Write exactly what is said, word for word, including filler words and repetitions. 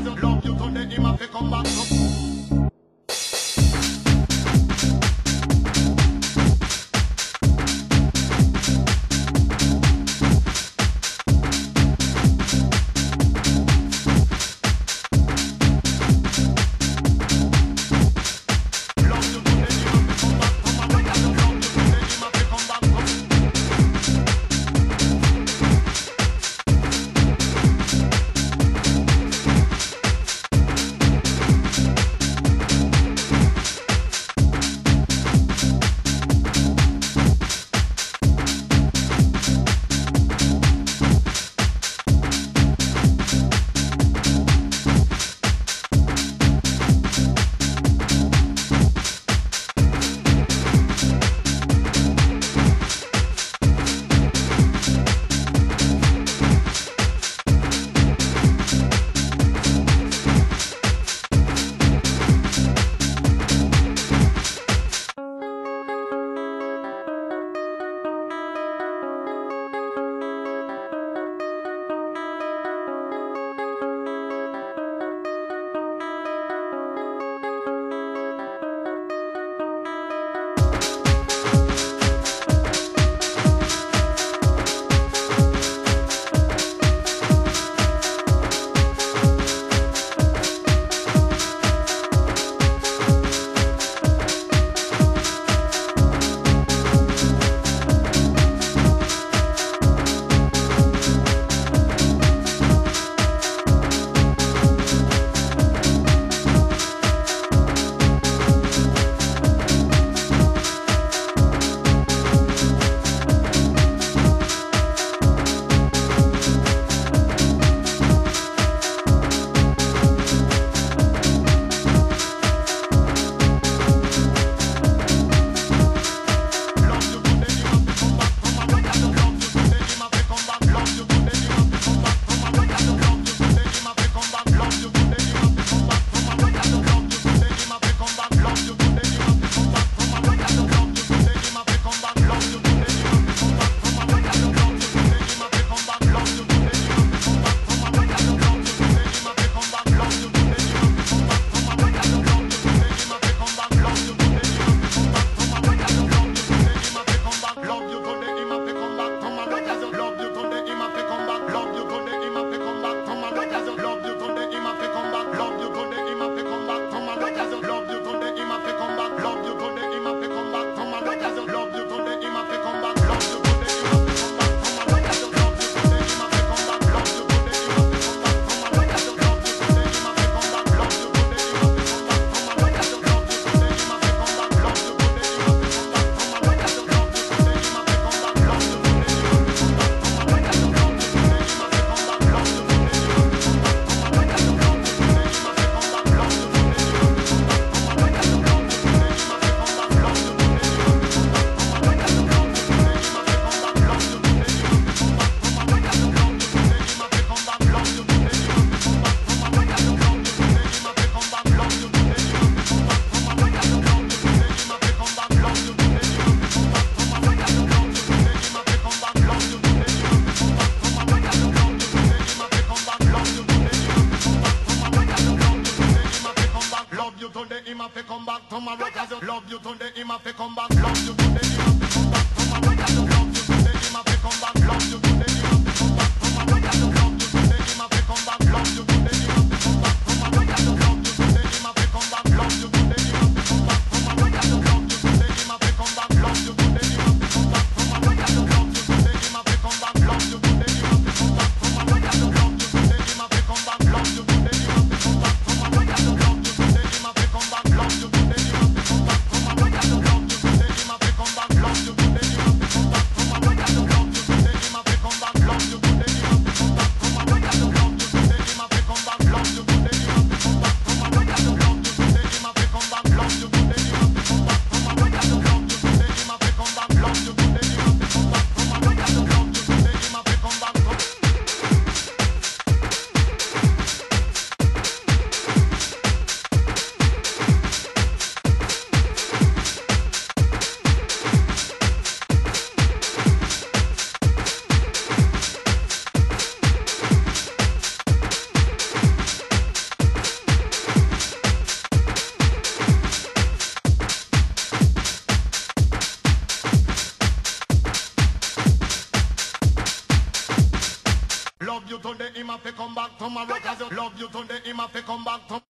Love you today, him have to come back. Love you today, him have to come back. Love you today, him have to come back. Love you today, him have to come back. Love you today, him have to come back. Love you today, him have to come back. Love you today, him have to come back. Love you today, him have to come back. Love you today, him have to come back. Love you today, him have to come back. Love you today, him have to come back. Love you today, him have to come back. Love you today, him have to come back. Love you today, him have to come back. Love you today, him have to come back. Love you today, him have to come back. Love you today, him have to come back. Love you today, him have to come back. have to come back tomorrow. Cause you love you today, him have to come back tomorrow.